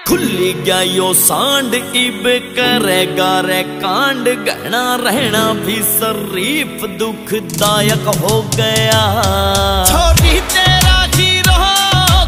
खुली गया यो सांड इब करेगा रे कांड, गहना रहना भी शरीफ दुखदायक हो गया।